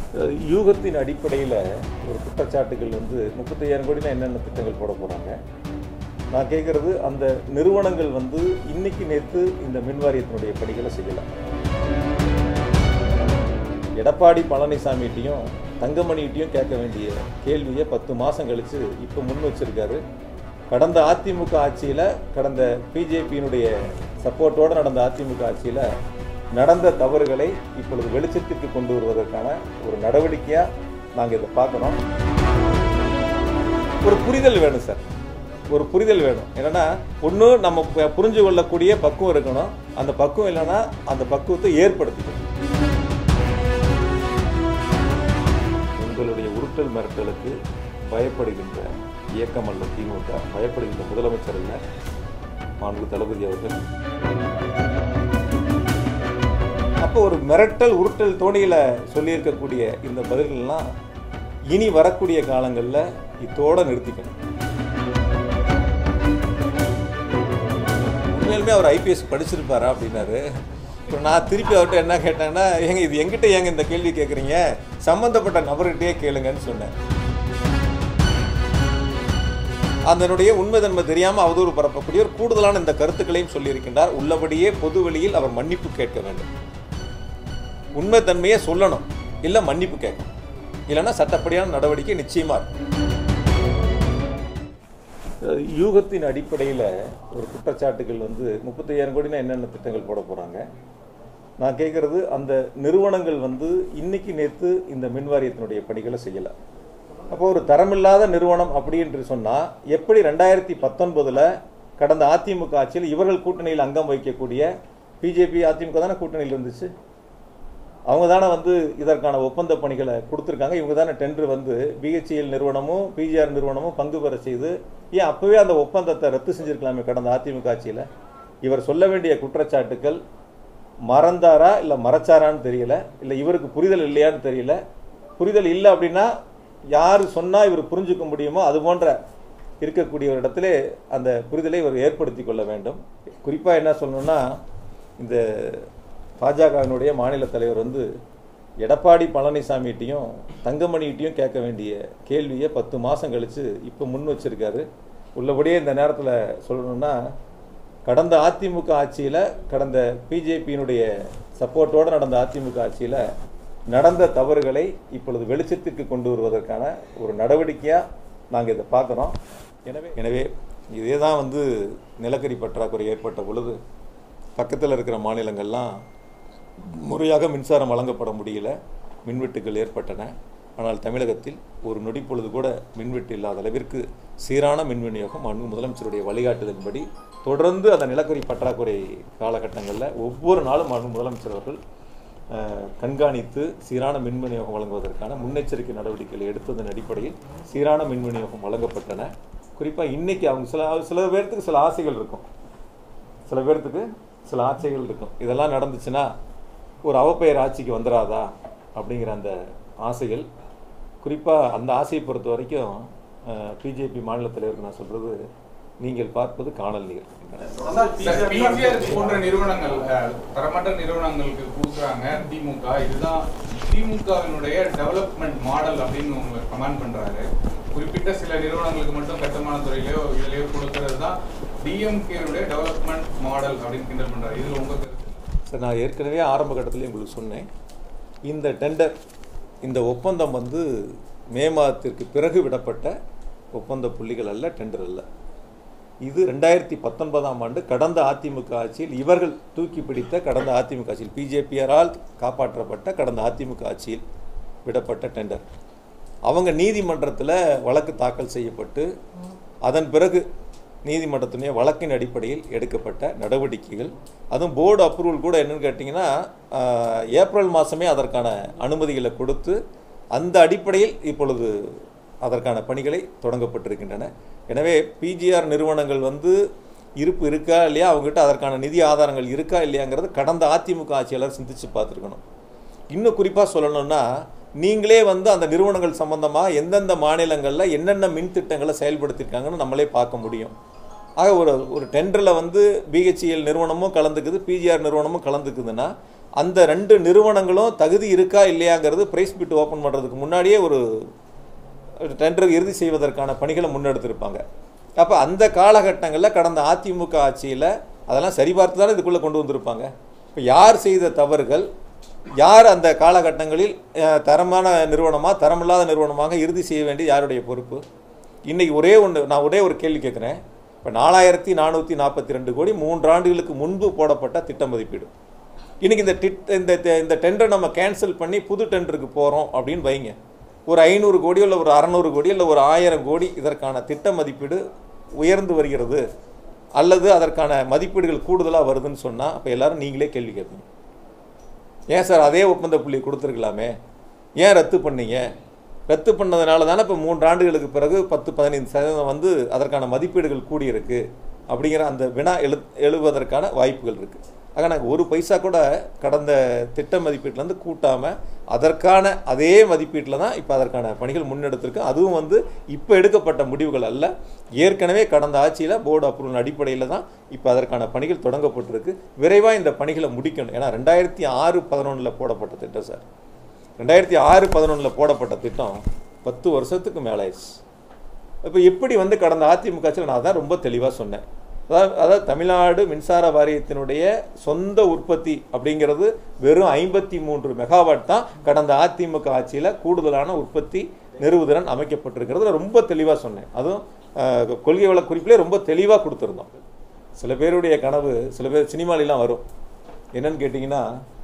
யூகத்தின் அடிப்படையில் ஒரு குற்றச்சாட்டுகள் 35,000 கோடினா என்னென்ன திட்டங்கள் போட போகிறாங்க. நான் கேட்குறது, அந்த நிறுவனங்கள் இன்னைக்கு நேற்று இந்த மின்வாரியத்தினுடைய பணிகளை செய்யலை. எடப்பாடி பழனிசாமிகிட்டையும் தங்கமணிகிட்டையும் கேட்க வேண்டிய கேள்வியை 10 மாதம் கழித்து இப்போ முன் வச்சிருக்காரு. கடந்த அதிமுக ஆட்சியில், கடந்த பிஜேபியினுடைய சப்போர்ட்டோடு நடந்த அதிமுக ஆட்சியில் நடந்த தவறுகளை இப்பொழுது வெளிச்சத்திற்கு கொண்டு வருவதற்கான ஒரு நடவடிக்கையாக நாங்கள் இதை பார்க்குறோம். ஒரு புரிதல் வேணும் சார், ஒரு புரிதல் வேணும். என்னன்னா, ஒன்று நம்ம புரிஞ்சு கொள்ளக்கூடிய பக்குவம் இருக்கணும். அந்த பக்குவம் இல்லைன்னா அந்த பக்குவத்தை ஏற்படுத்திக்கணும். உங்களுடைய உருட்டல் மிரட்டலுக்கு பயப்படுகின்ற இயக்கம் அல்ல திமுக, பயப்படுகின்ற முதலமைச்சர் அல்ல மாண்புமிகு தளபதி அவர்கள். அப்போ ஒரு மிரட்டல் உருட்டல் தோணியில் சொல்லியிருக்கக்கூடிய இந்த பதில்கள்லாம் இனி வரக்கூடிய காலங்களில் இதோட நிறுத்திக்கணும். உண்மையிலுமே அவர் ஐபிஎஸ் படிச்சிருப்பாரா அப்படின்னாரு. இப்போ நான் திருப்பி அவர்கிட்ட என்ன கேட்டேன்னா, ஏங்க இது எங்கிட்ட ஏங்க இந்த கேள்வி கேட்குறீங்க, சம்மந்தப்பட்ட நபர்கிட்டயே கேளுங்கன்னு சொன்னேன். அதனுடைய உண்மை தன்மை தெரியாமல் அவதூறு பரப்பக்கூடிய ஒரு கூடுதலான இந்த கருத்துக்களையும் சொல்லியிருக்கின்றார். உள்ளபடியே பொது வெளியில் அவர் மன்னிப்பு கேட்க வேண்டும். உண்மை தன்மையை சொல்லணும், இல்லை மன்னிப்பு கேட்கணும், இல்லைன்னா சட்டப்படியான நடவடிக்கை நிச்சயமா இருக்கும். யூகத்தின் அடிப்படையில் ஒரு குற்றச்சாட்டுகள் 35,000 கோடினா என்னென்ன திட்டங்கள் போட போகிறாங்க. நான் கேட்குறது, அந்த நிறுவனங்கள் இன்னைக்கு நேற்று இந்த மின்வாரியத்தினுடைய பணிகளை செய்யலை. அப்போ ஒரு தரமில்லாத நிறுவனம் அப்படி என்று சொன்னால், எப்படி 2019 கடந்த அதிமுக ஆட்சியில் இவர்கள் கூட்டணியில் அங்கம் வகிக்கக்கூடிய பிஜேபி அதிமுக தானே கூட்டணியில் இருந்துச்சு, அவங்க தானே இதற்கான ஒப்பந்த பணிகளை கொடுத்துருக்காங்க. இவங்க தானே டெண்டர் பிஹெச்இஎல் நிறுவனமும் பிஜிஆர் நிறுவனமும் பங்கு பெற செய்து, ஏன் அப்போவே அந்த ஒப்பந்தத்தை ரத்து செஞ்சுருக்கலாமே கடந்த அதிமுக ஆட்சியில். இவர் சொல்ல வேண்டிய குற்றச்சாட்டுக்கள் மறந்தாரா இல்லை மறைச்சாரான்னு தெரியல, இல்லை இவருக்கு புரிதல் இல்லையான்னு தெரியல. புரிதல் இல்லை அப்படின்னா யார் சொன்னால் இவர் புரிஞ்சுக்க முடியுமோ அது போன்ற இருக்கக்கூடிய ஒரு இடத்துல அந்த புரிதலை இவர் ஏற்படுத்தி கொள்ள வேண்டும். குறிப்பாக என்ன சொல்லணும்னா, இந்த பாஜகவினுடைய மாநில தலைவர் எடப்பாடி பழனிசாமிகிட்டையும் தங்கமணிகிட்டையும் கேட்க வேண்டிய கேள்வியை 10 மாதம் கழித்து இப்போ முன் வச்சிருக்காரு. உள்ளபடியே இந்த நேரத்தில் சொல்லணும்னா, கடந்த அதிமுக ஆட்சியில், கடந்த பிஜேபியினுடைய சப்போர்ட்டோடு நடந்த அதிமுக ஆட்சியில் நடந்த தவறுகளை இப்பொழுது வெளிச்சத்திற்கு கொண்டு வருவதற்கான ஒரு நடவடிக்கையாக நாங்கள் இதை பார்க்குறோம். எனவே இதே தான் நிலக்கரி பற்றாக்குறை ஏற்பட்ட பொழுது பக்கத்தில் இருக்கிற மாநிலங்கள்லாம் முறையாக மின்சாரம் வழங்கப்பட முடியல, மின்வெட்டுகள் ஏற்பட்டன. ஆனால் தமிழகத்தில் ஒரு நொடி பொழுது கூட மின்வெட்டு இல்லாத அளவிற்கு சீரான மின் விநியோகம் முதலமைச்சருடைய வழிகாட்டுதலின்படி தொடர்ந்து அந்த நிலக்கரி பற்றாக்குறை காலகட்டங்களில் ஒவ்வொரு நாளும் முதலமைச்சர் அவர்கள் கண்காணித்து சீரான மின் விநியோகம் வழங்குவதற்கான முன்னெச்சரிக்கை நடவடிக்கைகளை எடுத்ததன் அடிப்படையில் சீரான மின் விநியோகம் வழங்கப்பட்டன. குறிப்பாக இன்னைக்கு அவங்க சில பேர்த்துக்கு சில ஆசைகள் இருக்கும், சில பேர்த்துக்கு சில ஆசைகள் இருக்கும். இதெல்லாம் நடந்துச்சுன்னா ஒரு அவப்பெயர் ஆட்சிக்கு வந்துடாதா அப்படிங்கிற அந்த ஆசைகள். குறிப்பாக அந்த ஆசையை பொறுத்த வரைக்கும் பிஜேபி மாநில தலைவருக்கு நான் சொல்றது, நீங்கள் பார்ப்பது காணல் நீர். போன்ற நிறுவனங்கள் தரமற்ற நிறுவனங்களுக்கு கொடுக்குறாங்க திமுக. இதுதான் திமுகவினுடைய டெவலப்மெண்ட் மாடல் அப்படின்னு கமெண்ட் பண்றாரு. குறிப்பிட்ட சில நிறுவனங்களுக்கு மட்டும் கட்டுமான துறையிலேயோ இதுலயோ கொடுக்கறது தான் டிஎம்கேனுடைய டெவலப்மெண்ட் மாடல் அப்படின்னு கிண்டல் பண்றாரு. இதுல உங்க கருத்து? சார், நான் ஏற்கனவே ஆரம்ப கட்டத்திலேயே உங்களுக்கு சொன்னேன், இந்த டெண்டர், இந்த ஒப்பந்தம் மே மாதத்திற்கு பிறகு விடப்பட்ட ஒப்பந்த புள்ளிகள் அல்ல, டெண்டர் அல்ல. இது 2019ஆம் ஆண்டு கடந்த அதிமுக ஆட்சியில் இவர்கள் தூக்கி பிடித்த, கடந்த அதிமுக ஆட்சியில் பிஜேபியாரால் காப்பாற்றப்பட்ட கடந்த அதிமுக ஆட்சியில் விடப்பட்ட டெண்டர். அவங்க நீதிமன்றத்தில் வழக்கு தாக்கல் செய்யப்பட்டு அதன் பிறகு நீதிமன்றத்தினுடைய வழக்கின் அடிப்படையில் எடுக்கப்பட்ட நடவடிக்கைகள். அதுவும் போர்டு அப்ரூவல் கூட என்னன்னு கேட்டிங்கன்னா, ஏப்ரல் மாதமே அதற்கான அனுமதிகளை கொடுத்து அந்த அடிப்படையில் இப்பொழுது அதற்கான பணிகளை தொடங்கப்பட்டிருக்கின்றன. எனவே பிஜிஆர் நிறுவனங்கள் இருப்பு இருக்கா இல்லையா, அவங்ககிட்ட அதற்கான நிதி ஆதாரங்கள் இருக்கா இல்லையாங்கிறது கடந்த அதிமுக ஆட்சியாளர் சிந்திச்சு பார்த்துருக்கணும். இன்னும் குறிப்பாக சொல்லணும்னா, நீங்களே அந்த நிறுவனங்கள் சம்பந்தமாக எந்தெந்த மாநிலங்களில் என்னென்ன மின் திட்டங்களை செயல்படுத்தியிருக்காங்கன்னு நம்மளே பார்க்க முடியும். ஆக ஒரு டெண்டரில் பிஹெச்இஎல் நிறுவனமும் கலந்துக்குது, பிஜிஆர் நிறுவனமும் கலந்துக்குதுன்னா அந்த 2 நிறுவனங்களும் தகுதி இருக்கா இல்லையாங்கிறது பிரைஸ் பிட் ஓப்பன் பண்ணுறதுக்கு முன்னாடியே ஒரு டெண்டர் இறுதி செய்வதற்கான பணிகளை முன்னெடுத்திருப்பாங்க. அப்போ அந்த காலகட்டங்களில் கடந்த அதிமுக ஆட்சியில் அதெல்லாம் சரிபார்த்து தானே இதுக்குள்ளே கொண்டு வந்திருப்பாங்க. இப்போ யார் செய்த தவறுகள், யார் அந்த காலகட்டங்களில் தரமான நிறுவனமாக தரமில்லாத நிறுவனமாக இறுதி செய்ய வேண்டிய யாருடைய பொறுப்பு? இன்றைக்கி நான் ஒரே ஒரு கேள்வி கேட்குறேன். இப்போ 4442 கோடி 3 ஆண்டுகளுக்கு முன்பு போடப்பட்ட திட்ட மதிப்பீடு. இன்றைக்கி இந்த டெண்டரை நம்ம கேன்சல் பண்ணி புது டெண்டருக்கு போகிறோம் அப்படின்னு வைங்க. ஒரு 500 கோடி இல்லை ஒரு 600 கோடி இல்லை ஒரு 1000 கோடி இதற்கான திட்ட மதிப்பீடு உயர்ந்து வருகிறது அல்லது அதற்கான மதிப்பீடுகள் கூடுதலாக வருதுன்னு சொன்னால் அப்போ எல்லாரும் நீங்களே கேள்வி கேட்பீங்க. ஏன் சார் அதே ஒப்பந்த புள்ளி கொடுத்துருக்கலாமே, ஏன் ரத்து பண்ணீங்க? ரத்து பண்ணதுனால தானே இப்போ 3 ஆண்டுகளுக்கு பிறகு 10-15% வந்து அதற்கான மதிப்பீடுகள் கூடியிருக்கு அப்படிங்கிற அந்த வினா எழுவதற்கான வாய்ப்புகள் இருக்குது. ஆக நாங்கள் ஒரு பைசா கூட கடந்த திட்ட மதிப்பீட்டிலேருந்து கூட்டாமல் அதற்கான அதே மதிப்பீட்டில் தான் இப்போ அதற்கான பணிகள் முன்னெடுத்திருக்கோம். அதுவும் வந்து இப்போ எடுக்கப்பட்ட முடிவுகள் அல்ல, ஏற்கனவே கடந்த ஆட்சியில் போர்டு அப்ரூவல் அடிப்படையில் தான் இப்போ அதற்கான பணிகள் தொடங்கப்பட்டிருக்கு. விரைவாக இந்த பணிகளை முடிக்கணும். ஏன்னா 2006-11 போடப்பட்ட திட்டம் சார். 2006-11 போடப்பட்ட திட்டம் 10 வருஷத்துக்கு மேலே ஆயிடுச்சு. இப்போ எப்படி வந்து கடந்த அதிமுக ஆட்சியில் நான் தான் ரொம்ப தெளிவாக சொன்னேன். அதாவது தமிழ்நாடு மின்சார வாரியத்தினுடைய சொந்த உற்பத்தி அப்படிங்கிறது வெறும் 53 மெகாவாட் தான் கடந்த அதிமுக ஆட்சியில் கூடுதலான உற்பத்தி நிறுவுதிறன் அமைக்கப்பட்டிருக்கிறது ரொம்ப தெளிவாக சொன்னேன். அதுவும் கொள்கை வள குறிப்பிலே ரொம்ப தெளிவாக கொடுத்துருந்தோம். சில பேருடைய கனவு, சில பேர் சினிமாலெலாம் வரும், என்னன்னு கேட்டிங்கன்னா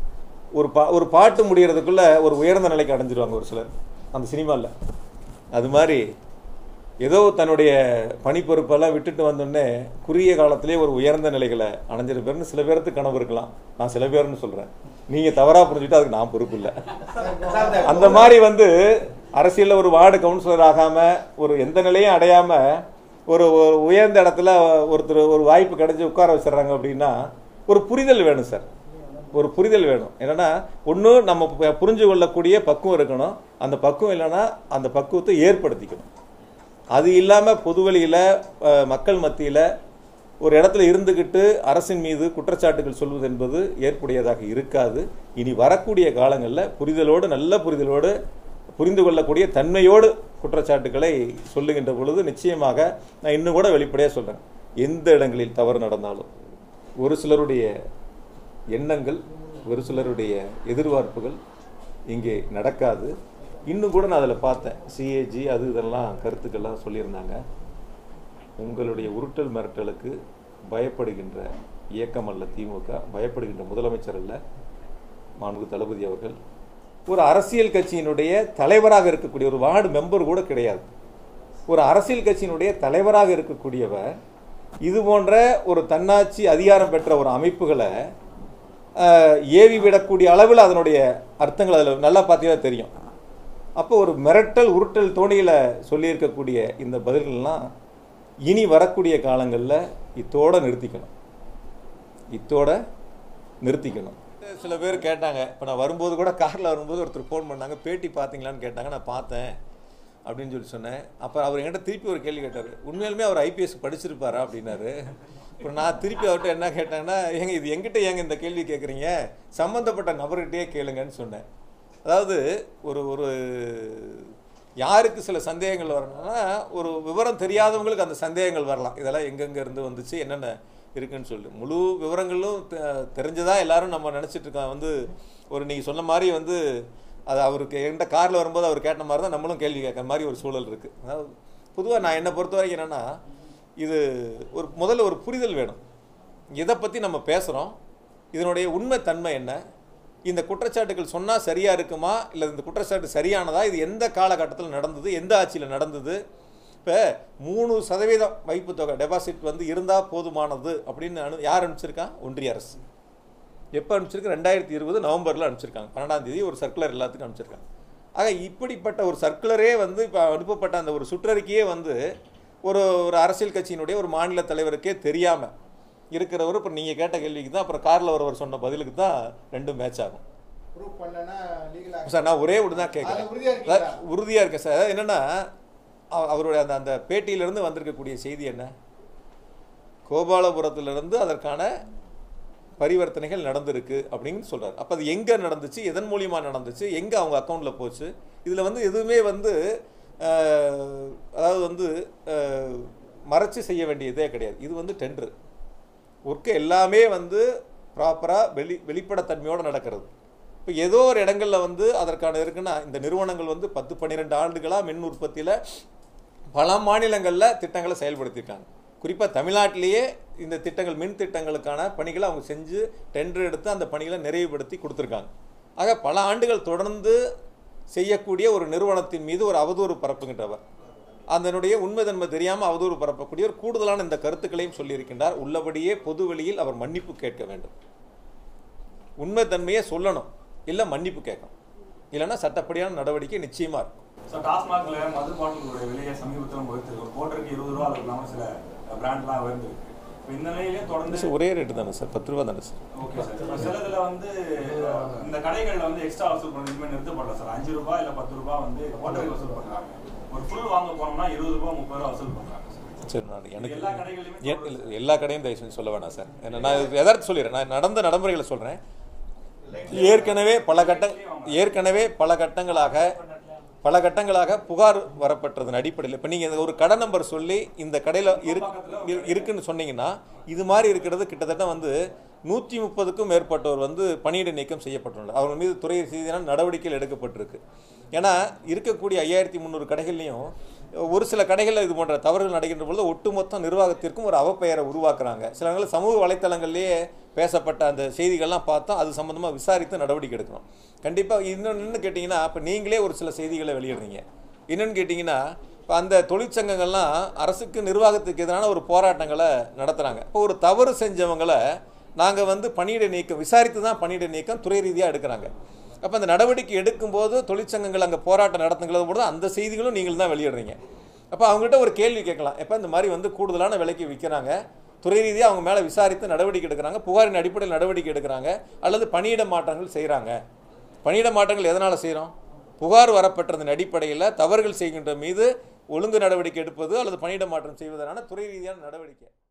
ஒரு பாட்டு முடிகிறதுக்குள்ளே ஒரு உயர்ந்த நிலைக்கு அடைஞ்சிருவாங்க ஒரு சிலர் அந்த சினிமாவில். அது மாதிரி ஏதோ தன்னுடைய பணிப்பொறுப்பெல்லாம் விட்டுட்டு வந்தோடனே குறுகிய காலத்திலே ஒரு உயர்ந்த நிலைகளை அடைஞ்சிருப்பேர்னு சில பேருக்கு கனவு இருக்கலாம். நான் சில பேர்னு சொல்கிறேன், நீங்கள் தவறாக புரிஞ்சுட்டு அதுக்கு நான் பொறுப்பு இல்லை. அந்த மாதிரி வந்து அரசியலில் ஒரு வார்டு கவுன்சிலர் ஆகாமல் ஒரு எந்த நிலையும் அடையாமல் ஒரு உயர்ந்த இடத்துல ஒரு வாய்ப்பு கிடைச்சி உட்கார வச்சிடறாங்க அப்படின்னா ஒரு புரிதல் வேணும் சார், ஒரு புரிதல் வேணும். என்னன்னா ஒன்று நம்ம புரிஞ்சு கொள்ளக்கூடிய பக்குவம் இருக்கணும், அந்த பக்குவம் இல்லைன்னா அந்த பக்குவத்தை ஏற்படுத்திக்கணும். அது இல்லாமல் பொதுவெளியில் மக்கள் மத்தியில் ஒரு இடத்துல இருந்துக்கிட்டு அரசின் மீது குற்றச்சாட்டுகள் சொல்வது என்பது ஏற்புடையதாக இருக்காது. இனி வரக்கூடிய காலங்களில் புரிதலோடு, நல்ல புரிதலோடு, புரிந்து கொள்ளக்கூடிய தன்மையோடு குற்றச்சாட்டுகளை சொல்லுகின்ற பொழுது நிச்சயமாக நான் இன்னும் கூட வெளிப்படையாக சொல்கிறேன், எந்த இடங்களில் தவறு நடந்தாலும் ஒரு சிலருடைய எண்ணங்கள், ஒரு சிலருடைய எதிர்பார்ப்புகள் இங்கே நடக்காது. இன்னும் கூட நான் அதில் பார்த்தேன், சிஏஜி அது இதெல்லாம் கருத்துக்கள்லாம் சொல்லியிருந்தாங்க. உங்களுடைய உருட்டல் மிரட்டலுக்கு பயப்படுகின்ற இயக்கம் அல்ல திமுக, பயப்படுகின்ற முதலமைச்சர் அல்ல மாண்புமிகு தளபதி அவர்கள். ஒரு அரசியல் கட்சியினுடைய தலைவராக இருக்கக்கூடிய ஒரு வார்டு மெம்பர் கூட கிடையாது, ஒரு அரசியல் கட்சியினுடைய தலைவராக இருக்கக்கூடியவர் இது போன்ற ஒரு தன்னாட்சி அதிகாரம் பெற்ற ஒரு அமைப்புகளை ஏவி விடக்கூடிய அளவில் அதனுடைய அர்த்தங்கள் அதில் நல்லா பார்த்தீங்கன்னா தெரியும். அப்போ ஒரு மிரட்டல் உருட்டல் தோணியில் சொல்லியிருக்கக்கூடிய இந்த பதில்கள்லாம் இனி வரக்கூடிய காலங்களில் இத்தோடு நிறுத்திக்கணும். சில பேர் கேட்டாங்க, இப்போ நான் வரும்போது கூட காரில் வரும்போது ஒருத்தர் ஃபோன் பண்ணாங்க, பேட்டி பார்த்தீங்களான்னு கேட்டாங்க. நான் பார்த்தேன் அப்படின்னு சொல்லி சொன்னேன். அப்போ அவர் என்கிட்ட திருப்பி ஒரு கேள்வி கேட்டார், உண்மையிலுமே அவர் ஐபிஎஸ் படிச்சிருப்பாரா அப்படின்னாரு. அப்புறம் நான் திருப்பி அவர்கிட்ட என்ன கேட்டேங்கன்னா, இது எங்கிட்ட இந்த கேள்வி கேட்குறீங்க, சம்மந்தப்பட்ட நபர்கிட்டயே கேளுங்கன்னு சொன்னேன். அதாவது ஒரு யாருக்கு சில சந்தேகங்கள் வரணும்னா ஒரு விவரம் தெரியாதவங்களுக்கு அந்த சந்தேகங்கள் வரலாம், இதெல்லாம் எங்கெங்கே இருந்து வந்துச்சு என்னென்ன இருக்குன்னு சொல்லி. முழு விவரங்களும் தெரிஞ்சதா எல்லாரும் நம்ம நினச்சிட்டு இருக்கோம். வந்து ஒரு நீங்கள் சொன்ன மாதிரி வந்து அது அவருக்கு என்கிட்ட காரில் வரும்போது அவர் கேட்ட மாதிரி தான் நம்மளும் கேள்வி கேட்குற மாதிரி ஒரு சூழல் இருக்குது. அதாவது பொதுவாக நான் என்னை பொறுத்த வரைக்கும் என்னென்னா, இது முதல்ல ஒரு புரிதல் வேணும். எதை பற்றி நம்ம பேசுகிறோம், இதனுடைய உண்மை தன்மை என்ன, இந்த குற்றச்சாட்டுகள் சொன்னால் சரியாக இருக்குமா, இல்லை இந்த குற்றச்சாட்டு சரியானதா, இது எந்த காலகட்டத்தில் நடந்தது, எந்த ஆட்சியில் நடந்தது. இப்போ 3% வைப்பு தொகை டெபாசிட் வந்து இருந்தால் போதுமானது அப்படின்னு யார் அனுப்பிச்சிருக்கா? ஒன்றிய அரசு. எப்போ அனுப்பிச்சிருக்கு? 2020 நவம்பரில் அனுப்பிச்சிருக்காங்க. 12ஆம் தேதி ஒரு சர்க்குலர் எல்லாத்துக்கும் அனுப்பிச்சிருக்காங்க. ஆக இப்படிப்பட்ட ஒரு சர்க்குலரே வந்து இப்போ அனுப்பப்பட்ட அந்த ஒரு சுற்றறிக்கையே வந்து ஒரு அரசியல் கட்சியினுடைய ஒரு மாநில தலைவருக்கே தெரியாமல் இருக்கிறவர் இப்போ நீங்கள் கேட்ட கேள்விக்கு தான், அப்புறம் காரில் ஒருவர் சொன்ன பதிலுக்கு தான் ரெண்டும் மேட்ச் ஆகும். சார் நான் ஒரே ஒன்று தான் கேட்குறேன், உறுதியாக இருக்கேன் சார். என்னென்னா அவருடைய அந்த பேட்டியிலிருந்து வந்திருக்கக்கூடிய செய்தி என்ன, கோபாலபுரத்திலிருந்து அதற்கான பரிவர்த்தனைகள் நடந்திருக்கு அப்படின்னு சொல்கிறார். அப்போ அது எங்கே நடந்துச்சு, எதன் மூலியமாக நடந்துச்சு, எங்கே அவங்க அக்கௌண்ட்டில் போச்சு, இதில் வந்து எதுவுமே வந்து அதாவது வந்து மறைச்சி செய்ய வேண்டியதே கிடையாது. இது வந்து டெண்டர் ஒர்க்கு எல்லாமே வந்து ப்ராப்பராக வெளிப்படைத்தன்மையோடு நடக்கிறது. இப்போ ஏதோ ஒரு இடங்களில் வந்து அதற்கான இருக்குன்னா இந்த நிறுவனங்கள் வந்து 10-12 ஆண்டுகளாக மின் உற்பத்தியில் பல மாநிலங்களில் திட்டங்களை செயல்படுத்தியிருக்காங்க. குறிப்பாக தமிழ்நாட்டிலேயே இந்த திட்டங்கள் மின் திட்டங்களுக்கான பணிகளை அவங்க செஞ்சு டெண்டர் எடுத்து அந்த பணிகளை நிறைவுபடுத்தி கொடுத்துருக்காங்க. ஆக பல ஆண்டுகள் தொடர்ந்து செய்யக்கூடிய ஒரு நிறுவனத்தின் மீது ஒரு அவதூறு பரப்புகின்றவர், அதனுடைய உண்மைத்தன்மை தெரியாமல் அவதூறு பரப்பக்கூடியவர் கூடுதலான இந்த கருத்துக்களையும் சொல்லியிருக்கின்றார். உள்ளபடியே பொது வெளியில் அவர் மன்னிப்பு கேட்க வேண்டும். உண்மைத்தன்மையை சொல்லணும், இல்லை மன்னிப்பு கேட்கணும், இல்லைன்னா சட்டப்படியான நடவடிக்கை நிச்சயமாக இருக்கும். டாஸ்மாக்ல மது பாட்டிலுடைய விலையை சமீபத்தில் வகுத்திருக்கு. ஒரு கோட்டருக்கு 20 ரூபா, அது இல்லாமல் சில பிராண்ட்லாம் உயர்ந்திருக்கு. இந்த நிலையிலே தொடர்ந்து ஒரே ரேட்டு தானே சார், 10 ரூபா தானே சார். Okay sir. இப்போ சிலதுல வந்து இந்த கடைகளில் வந்து எக்ஸ்ட்ரா வசூல் பண்ண இனிமேல் நிறுத்தப்படல சார். 5 ரூபா இல்லை 10 ரூபா வந்து கோட்டருக்கு வசூல் பண்ணுறாங்க. ஒரு ஃபுல் வாங்க போனோம்னா 20 ரூபா 30 ரூபா வசூல் பண்ணுறாங்க. சரி, நான் எனக்கு எல்லா கடையும் தயவு செஞ்சு சொல்ல வேணாம் சார். நான் எதார்த்தம் சொல்லிடுறேன், நான் நடந்த நடைமுறைகளை சொல்கிறேன். ஏற்கனவே பல கட்டங்களாக புகார் வரப்பட்டதன் அடிப்படையில் இப்போ நீங்கள் ஒரு கடை நம்பர் சொல்லி இந்த கடையில் இருக்குன்னு சொன்னீங்கன்னா இது மாதிரி இருக்கிறது கிட்டத்தட்ட வந்து 130க்கும் மேற்பட்டோர் வந்து பணியிட நீக்கம் செய்யப்பட்டுள்ளனர். அவர்கள் மீது துறை ரீதியான நடவடிக்கைகள் எடுக்கப்பட்டிருக்கு. ஏன்னா இருக்கக்கூடிய 5300 கடைகள்லையும் ஒரு சில கடைகளில் இது போன்ற தவறுகள் நடக்கின்ற பொழுது ஒட்டுமொத்த நிர்வாகத்திற்கும் ஒரு அவப்பெயரை உருவாக்குறாங்க. சில நேரங்களில் சமூக வலைத்தளங்கள்லேயே பேசப்பட்ட அந்த செய்திகள்லாம் பார்த்தா அது சம்மந்தமாக விசாரித்து நடவடிக்கை எடுக்கணும். கண்டிப்பாக இன்னொன்று கேட்டிங்கன்னா, இப்போ நீங்களே ஒரு சில செய்திகளை வெளியிடுறீங்க. என்னென்னு கேட்டிங்கன்னா, இப்போ அந்த தொழிற்சங்கங்கள்லாம் அரசுக்கு நிர்வாகத்துக்கு எதிரான ஒரு போராட்டங்களை நடத்துகிறாங்க. இப்போ ஒரு தவறு செஞ்சவங்களை நாங்கள் வந்து பணியிட நீக்கம் விசாரித்து தான் பணியிட நீக்கம் துறை ரீதியாக எடுக்கிறாங்க. அப்போ அந்த நடவடிக்கை எடுக்கும்போது தொழிற்சங்கங்கள் அங்கே போராட்டம் நடத்துங்கிறது போது அந்த செய்திகளும் நீங்கள் தான் வெளியிடுறீங்க. அப்போ அவங்ககிட்ட ஒரு கேள்வி கேட்கலாம், எப்போ இந்த மாதிரி வந்து கூடுதலான விலைக்கு விற்கிறாங்க, துறை ரீதியாக அவங்க மேலே விசாரித்து நடவடிக்கை எடுக்கிறாங்க, புகாரின் அடிப்படையில் நடவடிக்கை எடுக்கிறாங்க, அல்லது பணியிட மாற்றங்கள் செய்கிறாங்க. பணியிட மாற்றங்கள் எதனால் செய்கிறோம்? புகார் வரப்பட்டதன் அடிப்படையில் தவறுகள் செய்கின்ற மீது ஒழுங்கு நடவடிக்கை எடுப்பது அல்லது பணியிட மாற்றம் செய்வதனான துறை ரீதியான நடவடிக்கை.